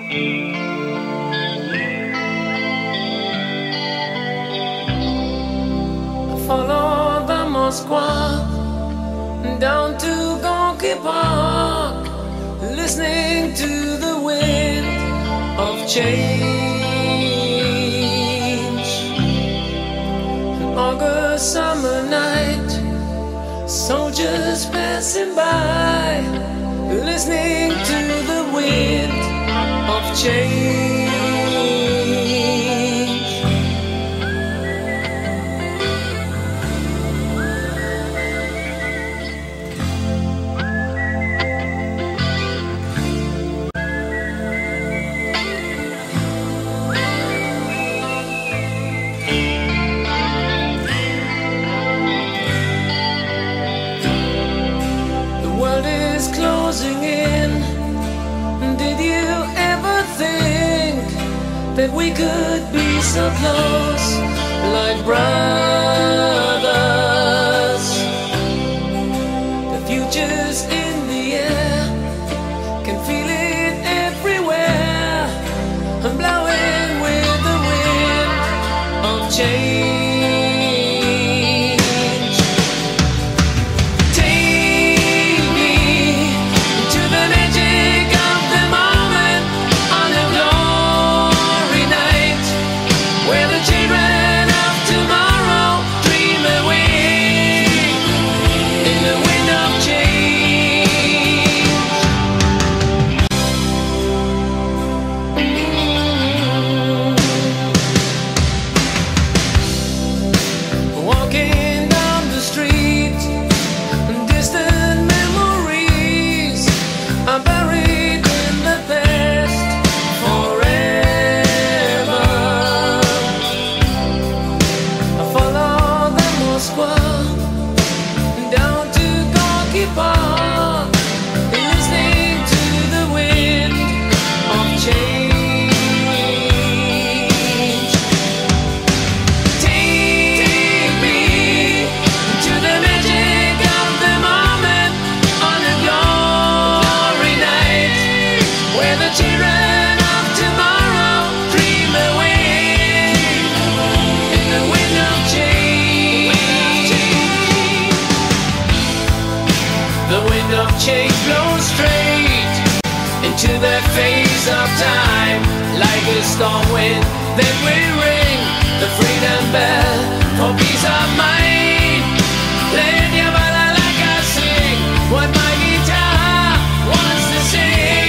Follow the Moskva down to Gorky Park, listening to the wind of change. An August summer night, soldiers passing by, listening to the wind of change. Closing in. Did you ever think that we could be so close, like brothers? The future's in the air, can feel it everywhere. I'm blowing with the wind of change. Change blows straight into the face of time, like a storm wind that will ring the freedom bell for peace of mind. Playing your ballad like I sing what my guitar wants to sing.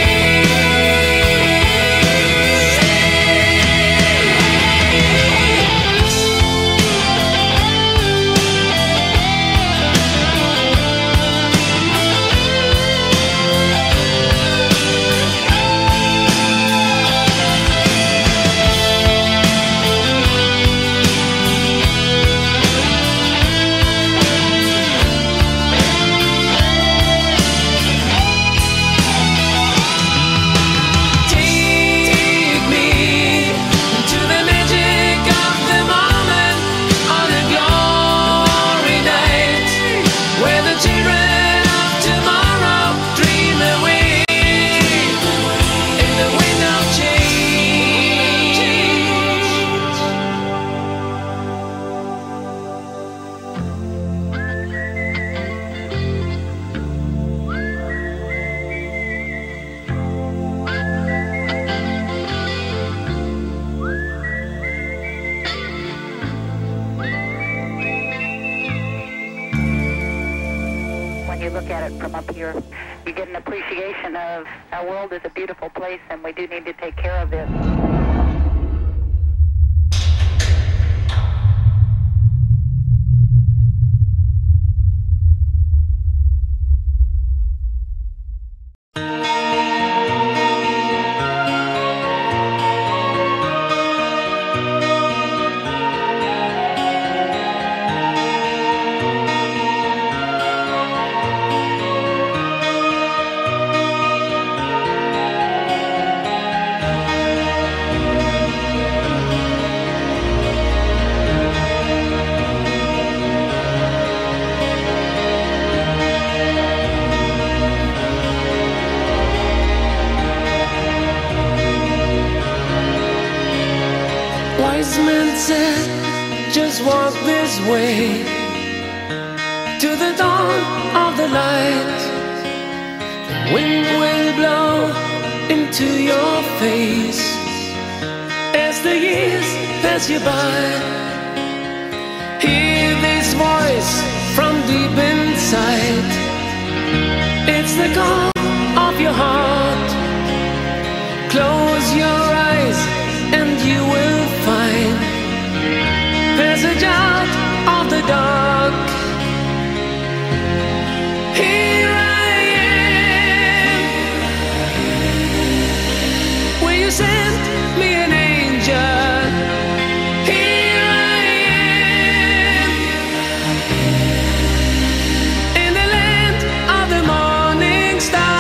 From up here, you get an appreciation of our world is a beautiful place, and we do need to take care of it. Wise men said, just walk this way to the dawn of the light. The wind will blow into your face as the years pass you by. Hear this voice from deep inside. It's the call of your heart. Close your eyes and you will find passage out of the dark. Here I am. Will you send me an angel? Here I am. In the land of the morning star.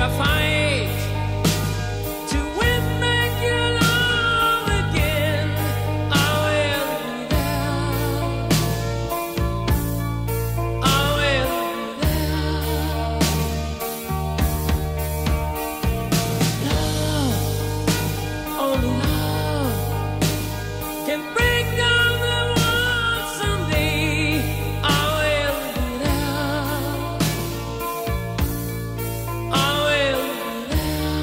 never fight to win back your love again. I will be there. I will be there. Love, only love can break down the walls someday. I will be there. I will be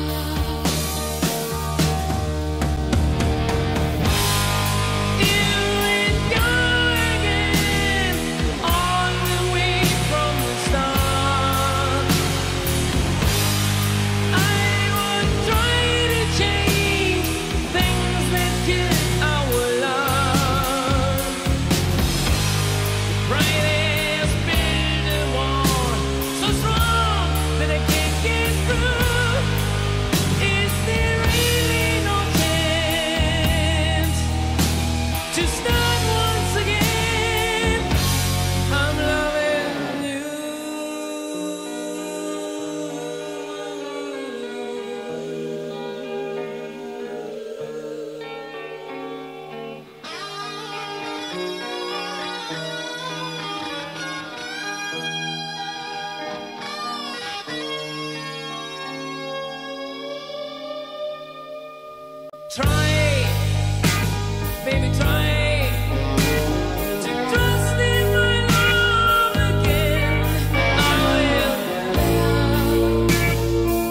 there. You ain't going again all the way from the start. I would try to change things that kill our love. Right has built a wall so strong that I can't get through. Is there really no chance to start once again? I'm loving you. Try, baby, try to trust in my love again. I will be there.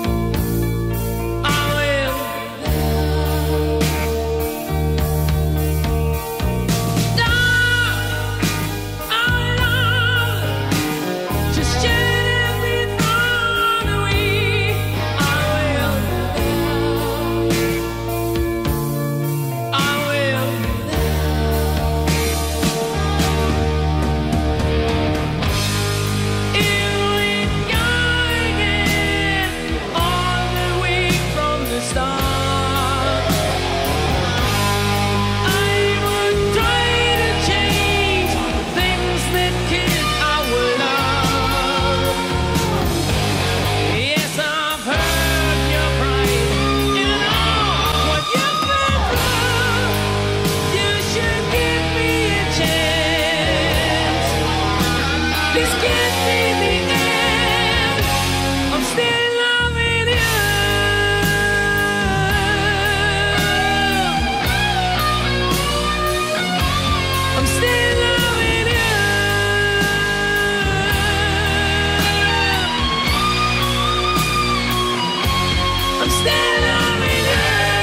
I will be there. Our love just shed every thought away. I will be there. I will be there. You ain't gone again all the way from the start. I would try to change things that kill our love. Yes, I've heard your pride. You know what you've been through. You should give me a chance. Please give me the end. I'm still loving you. I'm still loving you. I'm still loving you.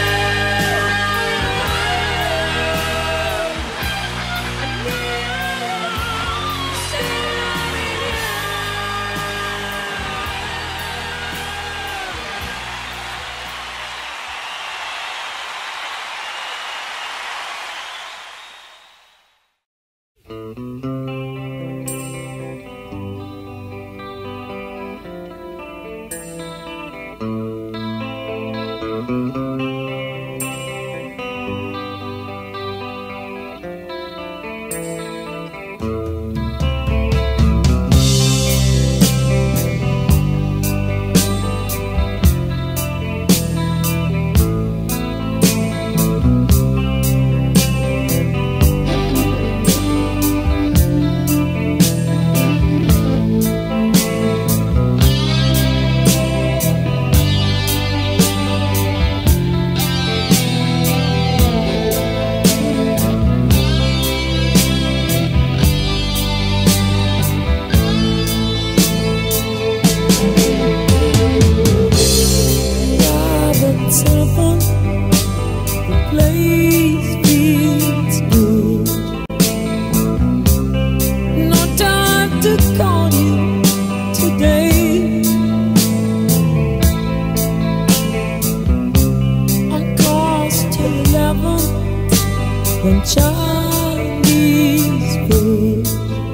When Chinese food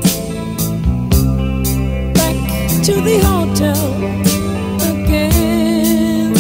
back to the hotel again.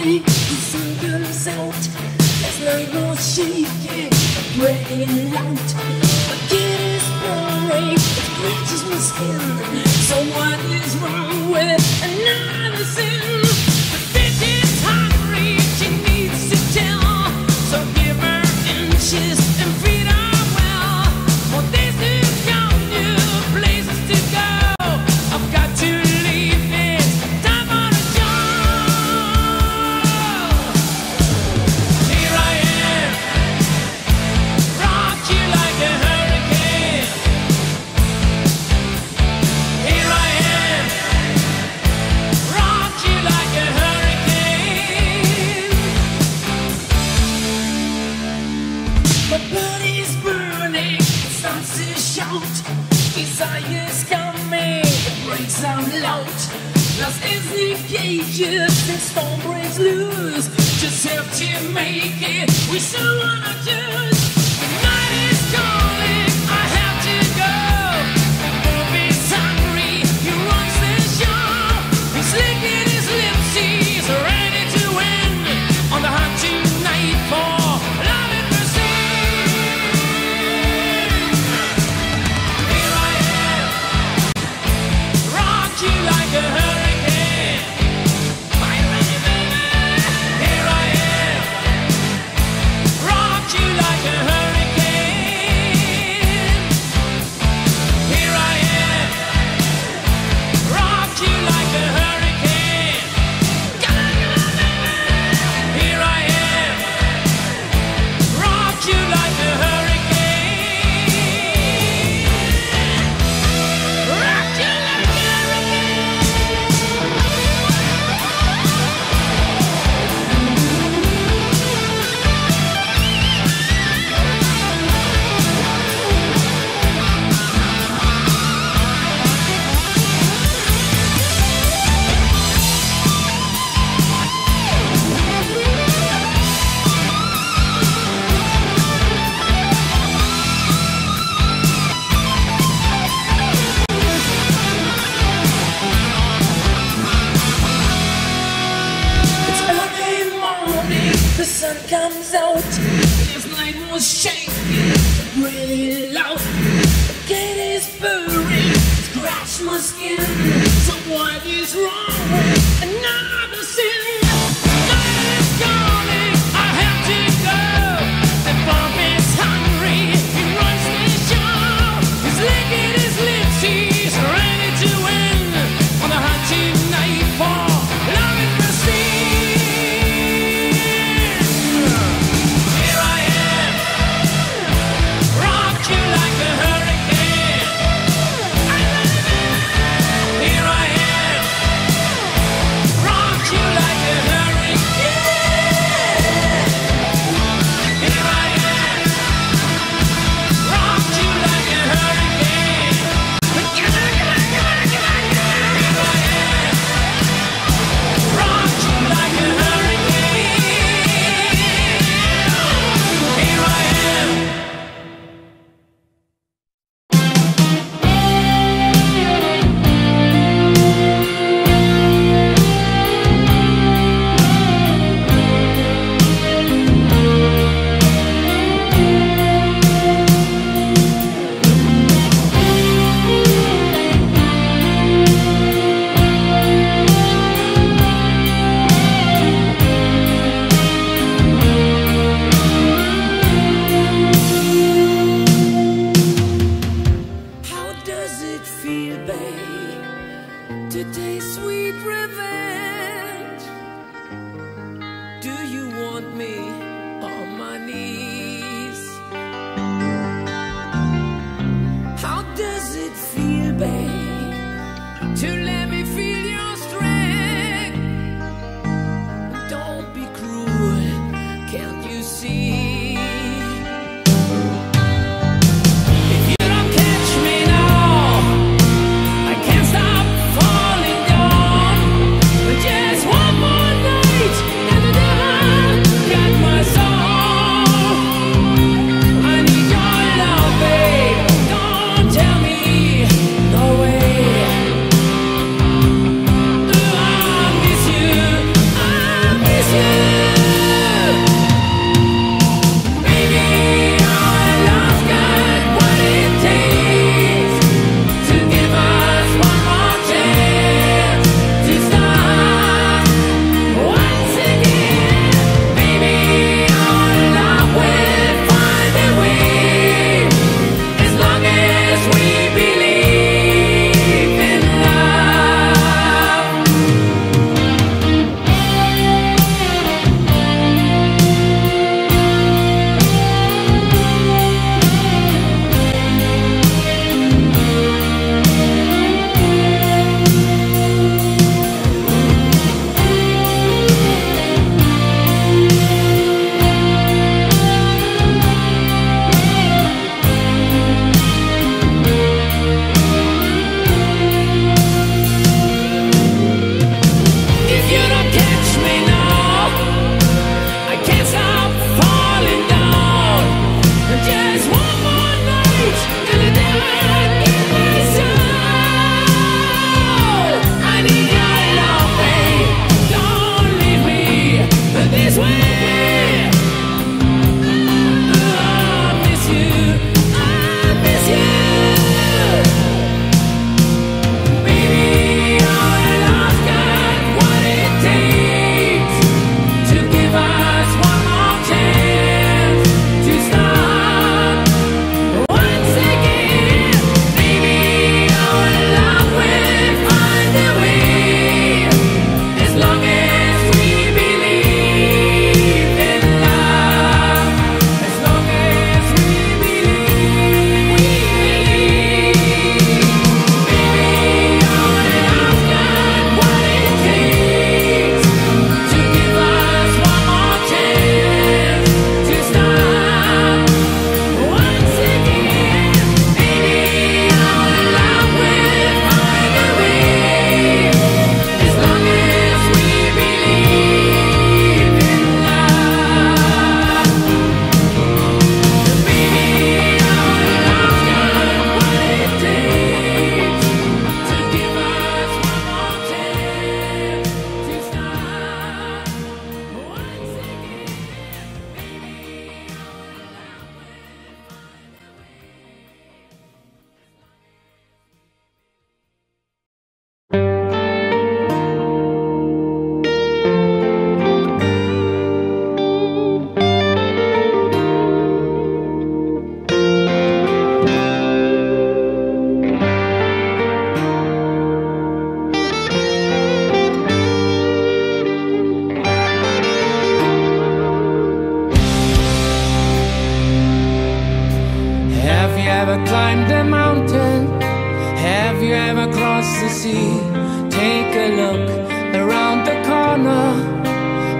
morning, the sun comes out. As night was shaking, breaking out. My kid is boring, it scratches my skin. So what is wrong with another sin? The bitch is hungry, she needs to tell. So give her inches and feed her well. For this is your new places to go. I've got to leave this time on a job. Here I am, rock you like a hurricane. Here I am, rock you like a hurricane. My body's burning, it starts to shout. Desire's coming, it breaks out loud. Lost is the cages, the storm breaks loose. Just have to make it, we still wanna choose. The night is calling, I have to go. The wolf is hungry, he runs the show. He's licking his lips, he's ready to win. On the hunt tonight for love and mercy. Here I am, rock you like a hurricane. Are you ready, baby? Here I am, rock you like a hurricane. Here I am, rock you like a hurricane. Come on, baby. Here I am, rock you like a hurricane. Rock you like a It's early morning, the sun comes out. This night was shaking, really loud. The gate is burning, scratch my skin. So what is wrong with another sin? Night is calling, I have to go. The bomb is hungry, he runs the show. He's licking his lips, he's ready to win. On the hunt tonight for love and mercy. Here I am, rock you like a hurricane. Here I am,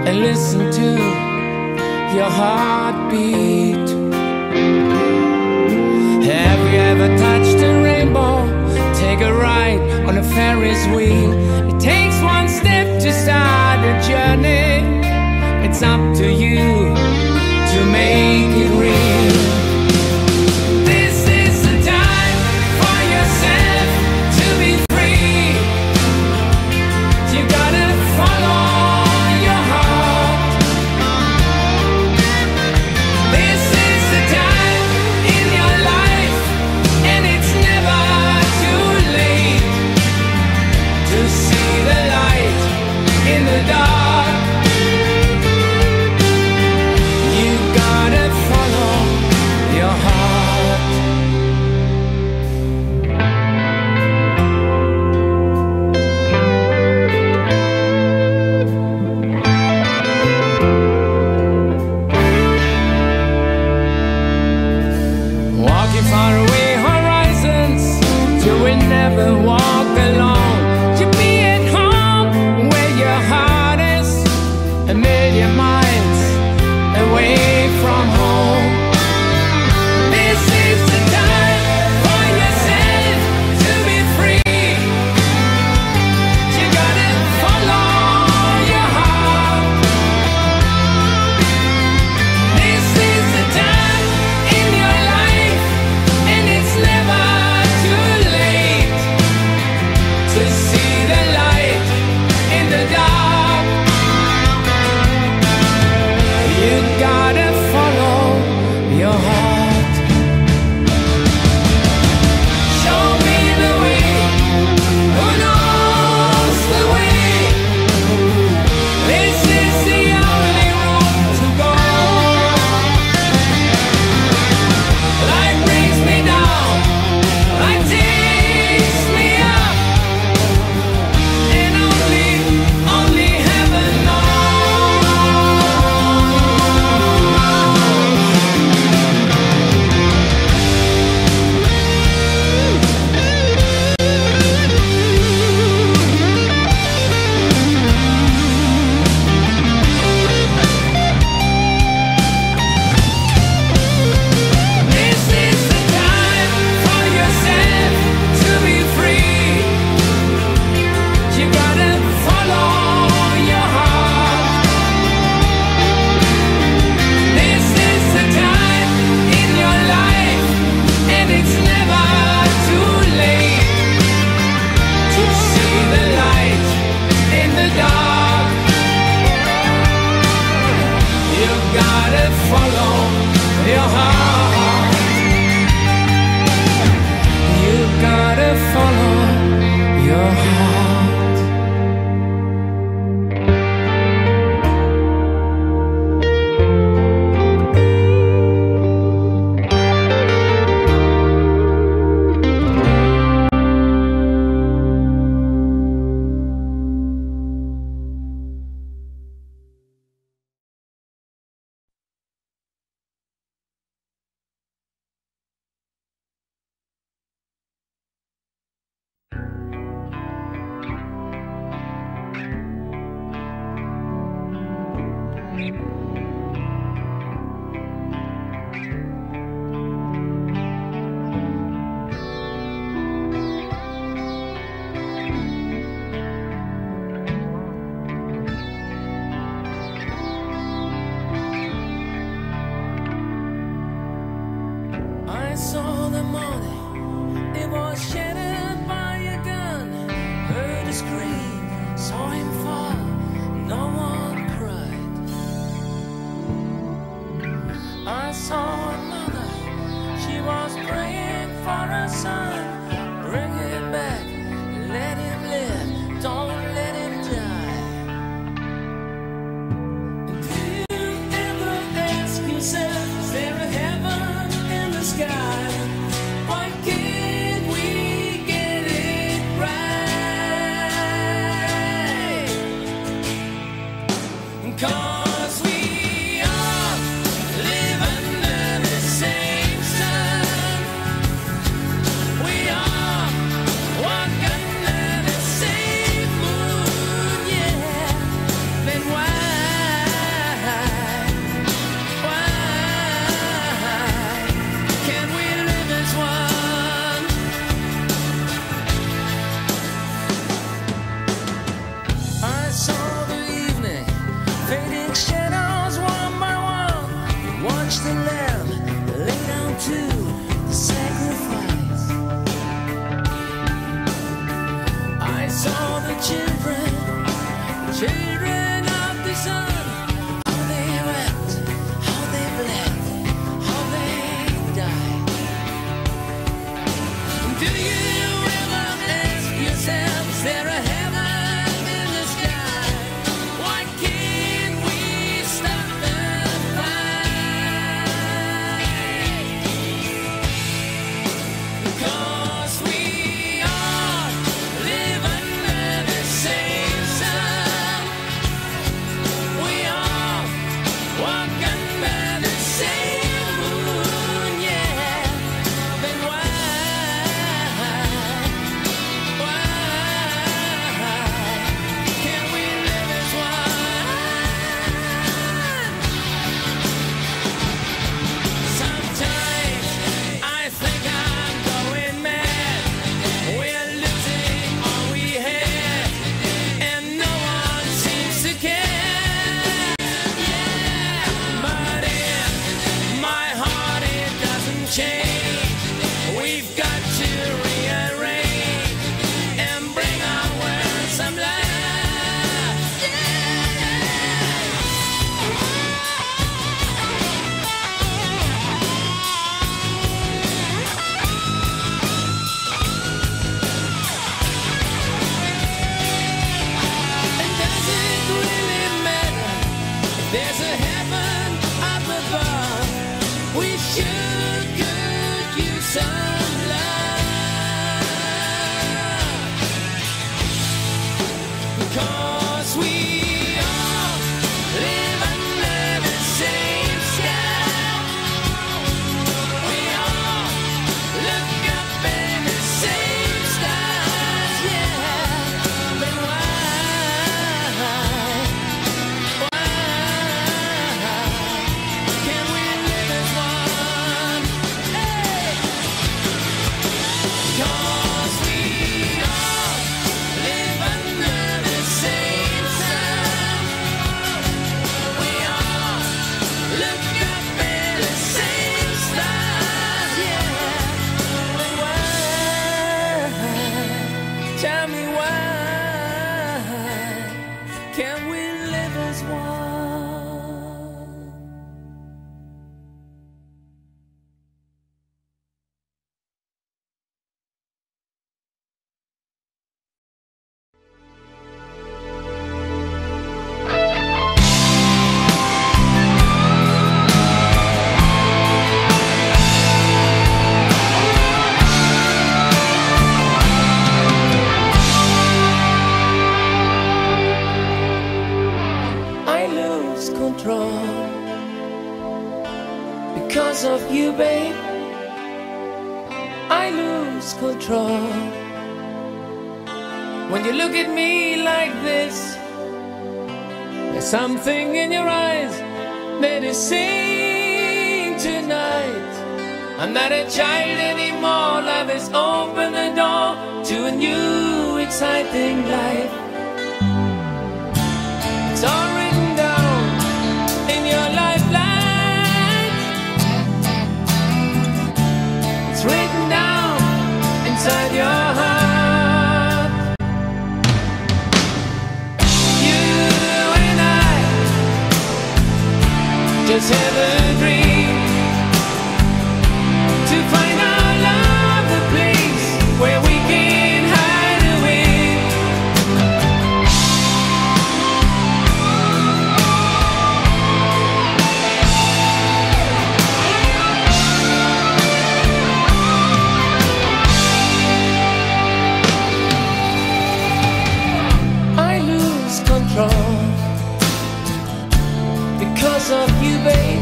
and listen to your heartbeat. Have you ever touched a rainbow? Take a ride on a Ferris wheel. It takes one step to start a journey. It's up to you to make it real. This is the time for yourself to be free. You gotta follow your heart. This is the time in your life, and it's never too late to see the light in the dark. You gotta follow your heart. Walking far away horizons till we never walk alone. To be at home where your heart is, a million miles away from home. This is the time for yourself to be free. You gotta follow your heart. This is the time in your life, and it's never too late to see the light in the dark. You gotta follow your heart. Show me the way, who knows the way? This is the only road to go. Life brings me down, life takes me up, and only heaven knows. This is the time for yourself to be free. You gotta follow your heart. This is the time in your life, and it's never too late to see the light in the dark. You gotta follow your heart. You gotta follow your heart. I saw the morning, it was shattered by a gun. Heard a scream, saw him fall, no one cried. I saw a mother, she was praying for her son. Bring him back, let him live, don't let him die. Do you ever ask yourself, is there a heaven in the sky? Why can't we get it right? 'Cause we all live under the same sun. We all walk under the same moon, yeah. Then why Children of the sun, how they wept, how they bled, how they died. Do you ever ask yourself, is there a heaven in the sky? Why can't we stop the fight? Because we all live under the same sun. We all walk under the same moon, yeah. Then why can't we live as one? Sometimes I think I'm going mad. We're losing all we had, and no one seems to care. But in my heart it doesn't change. We've got to rearrange and bring our world some life. And does it really matter if there's a heaven up above? We sure could use some love. Because we all live under the same sky. We all look up at the same stars, yeah. Then why can't we live as one? Hey! Because we all live under the same sun. We all look up at the same stars, yeah. But why? Tell me why can't we live as one? I lose control because of you, babe. I lose control when you look at me like this. There's something in your eyes that is saying tonight, I'm not a child anymore. Love has opened the door to a new exciting life. It's all written down in your lifeline. It's written down inside your heart. You and I just have a dream to find our love, the place where we can hide away. I lose control because of you, babe.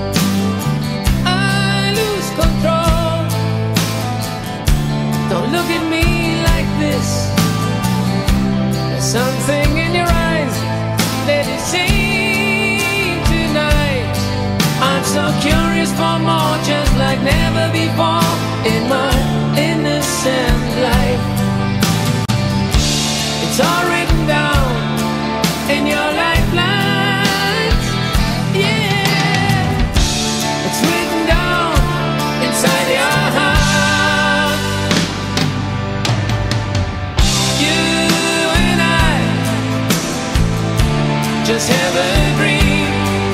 I lose control. Don't look at me like this. There's something in your eyes that is saying tonight, I'm so curious for more, just like never before in my innocent life. It's all written down in your lifelines, yeah. just have a dream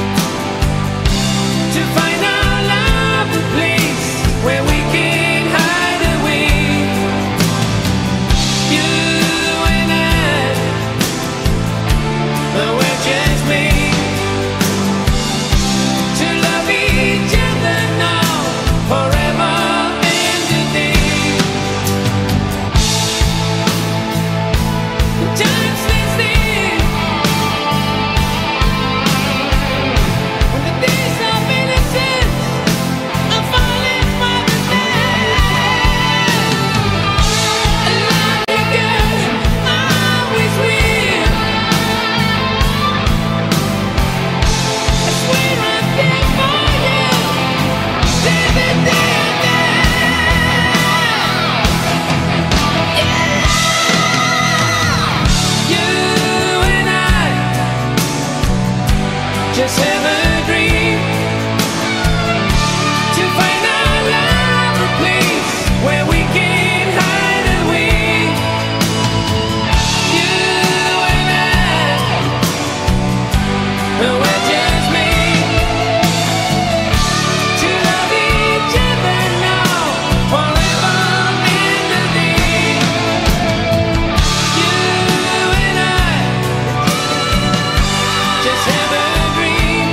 to find our love, a place where we can hide away. You and I, we're just made to love each other now, forever and a day. Time stands still when the days of innocence are falling by the sand. Like a girl, always will. I swear I'm there for you, day to day and you and I just have a dream to find our love, a place where we can hide away. You and I, we're just made to love each other now, forever and a day. You and I just have a dream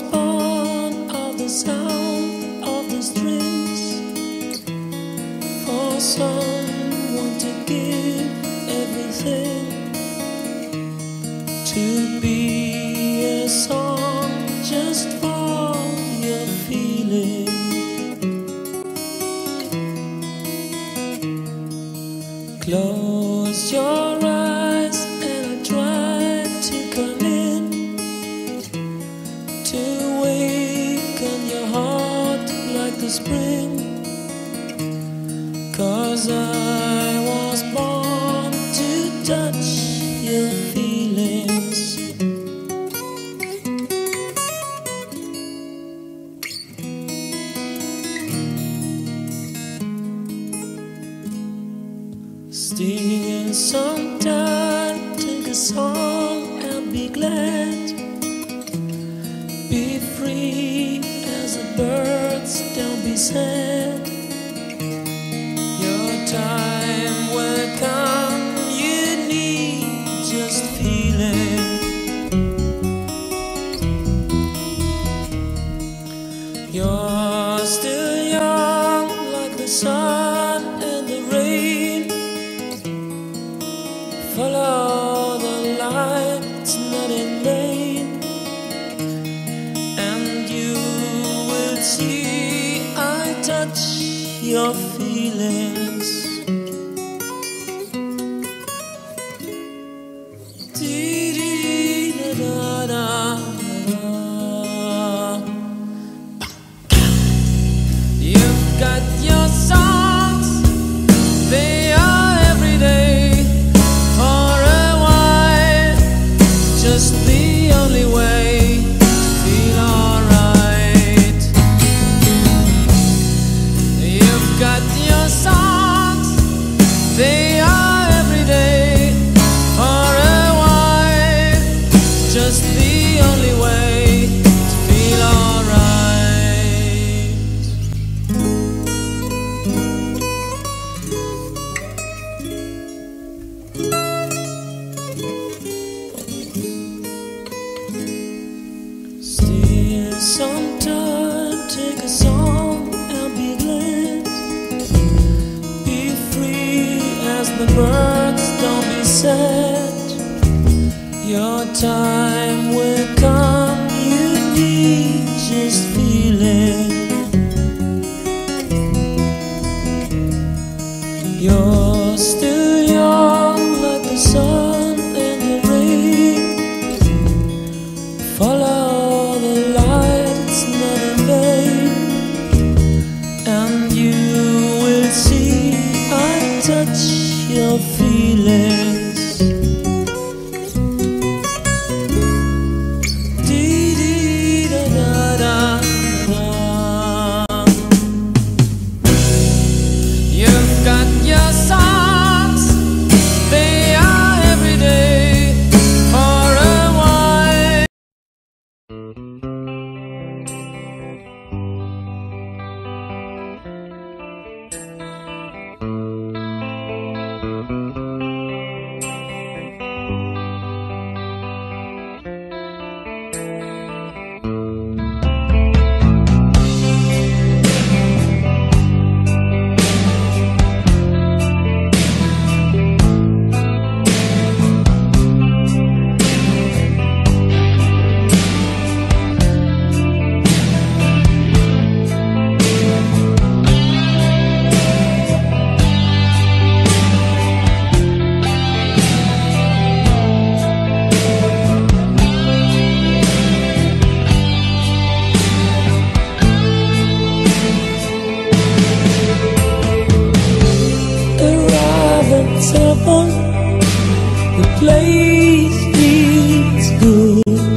was born of the sound of the strings, for someone to give everything, to be a song just for your feeling. Close your eyes and I try to come in, to awaken your heart like the spring. 'Cause I was born to touch your feelings. Still sometime take a song and be glad, be free as the birds, don't be sad. Your time will come, you need just feeling. You're still young like the sun and the rain. Follow the light, it's not in vain, and you will see I touch your feelings. You've got your songs, they are every day. For a while, just the only way to feel alright. You've got your songs, they are every day. For a while, just the only way to feel alright. Still sometime take a song and be glad, be free as the birds, don't be sad. Your time will come, you need just feeling. You're still young like the sun and the rain. Follow the light, it's not in vain, and you will see I touch your feelings. You've got your songs, they are every day. For a while. The place feels good.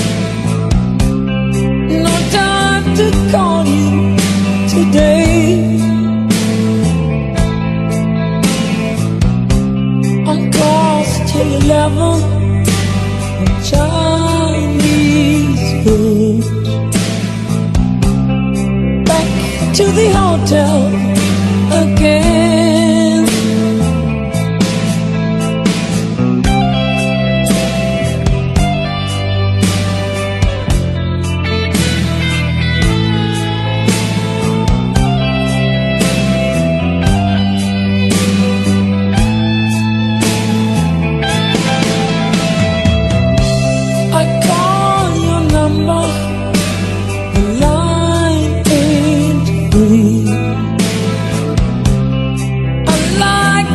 No time to call you today. On course till 11, Chinese food. Back to the hotel again.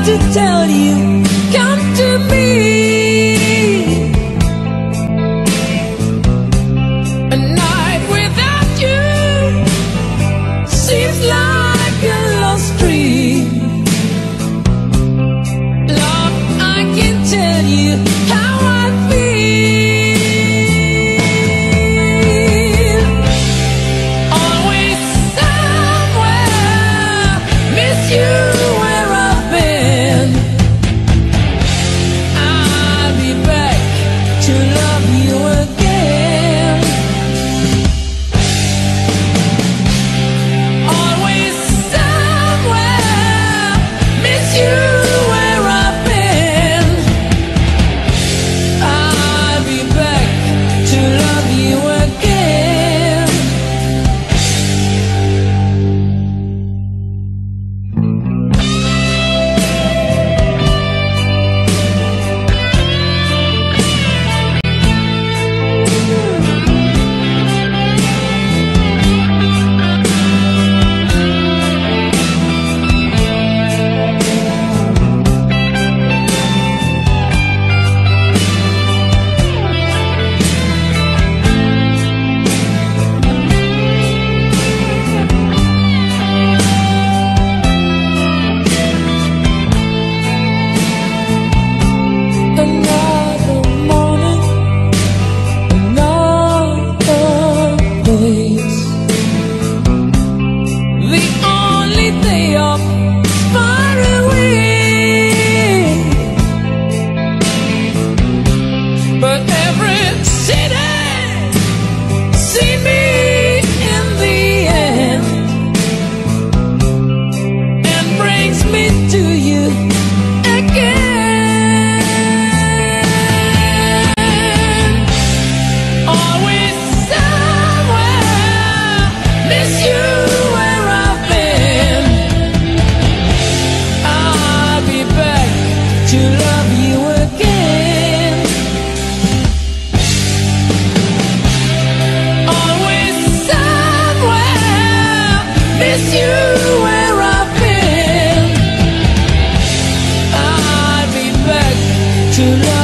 to tell you, come to me. A night without you seems like a lost dream. Love, I can tell you how I feel. Always somewhere, miss you where I've been. I'll be back to love you again. Always somewhere, miss you where I've been. I'll be back to love you again. Another morning, another place. The only day off is far away, but every city see me in the end and brings me to you again. Always somewhere, miss you where I've been. I'll be back to love you again. Always somewhere, miss you where I've been. I'll be back to love